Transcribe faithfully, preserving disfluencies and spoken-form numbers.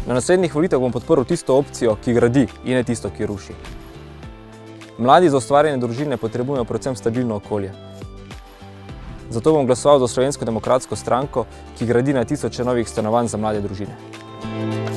Na naslednjih volitvah bom podprl tisto opcijo, ki gradi, in ne tisto, ki ruši. Mladi za ustvarjanje družine potrebujejo predvsem stabilno okolje. Zato bom glasoval za Slovensko demokratsko stranko, ki gradi na tisoče novih stanovanj za mlade družine.